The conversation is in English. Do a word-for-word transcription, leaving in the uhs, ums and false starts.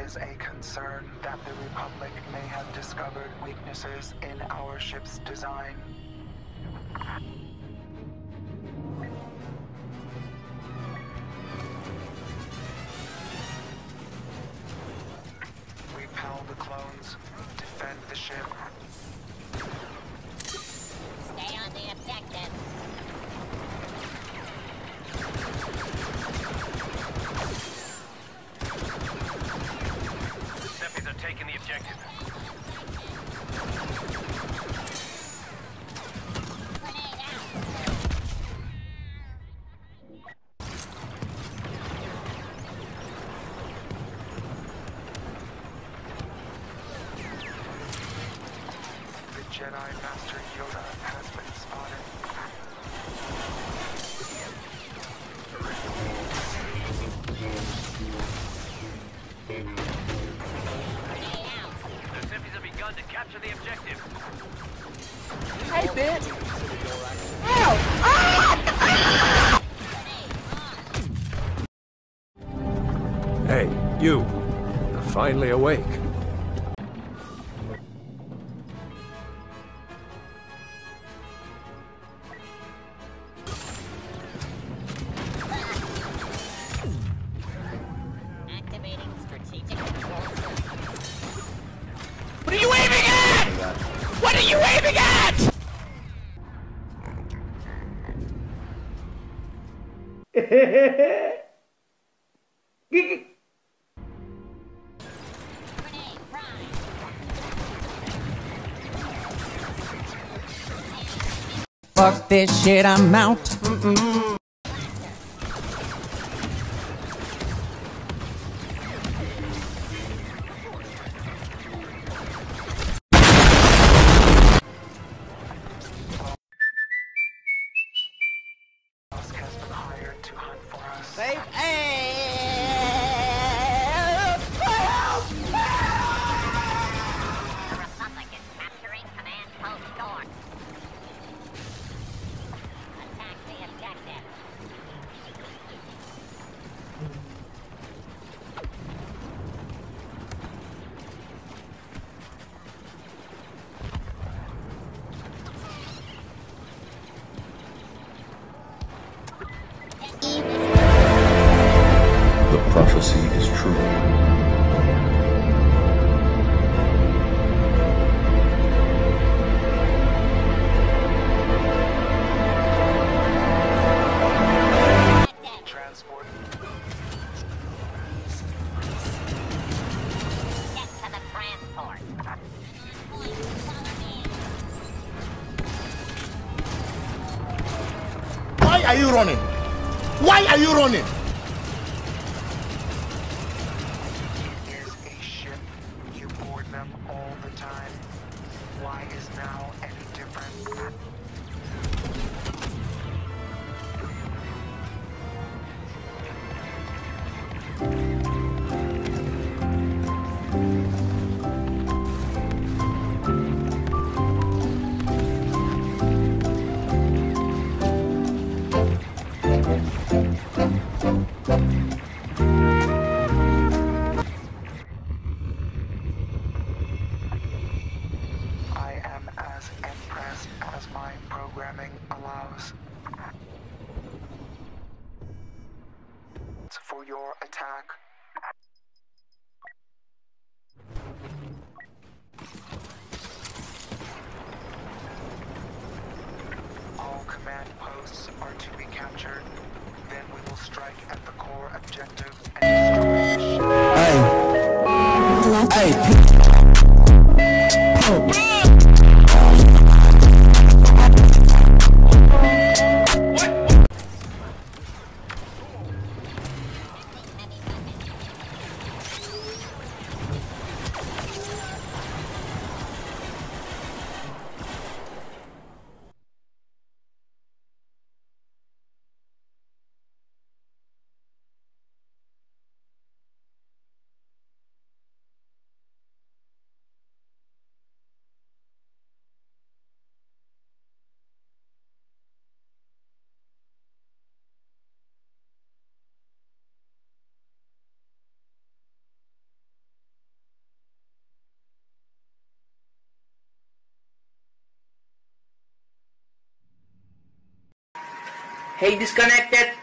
is a concern that the Republic may have discovered weaknesses in our ship's design. Repel the clones. Defend the ship. Stay on the objective. The Seppies are taking the objective. Grenade out. The Jedi Master Yoda has been spotted. Grenade out. The Seppies have begun to capture the objective. Hey, bitch! Hey, you. You're finally awake. Activating strategic control system. What are you aiming at? What are you aiming at? Grenade prime. Fuck this shit, I'm out. Mm-mm. Tusk has been hired to hunt for us. Save. Hey! The Republic is capturing command post North. Attack the objective. The prophecy is true. Transport. Get to the transport. Follow me. Why are you running? Why are you running? It is a ship. You board them all the time. Why is now any different? I am as impressed as my programming allows. For your attack. All command posts are to be captured. Then we will strike at the core objective and destroy the ship. Hey. Hey. Hey, disconnected.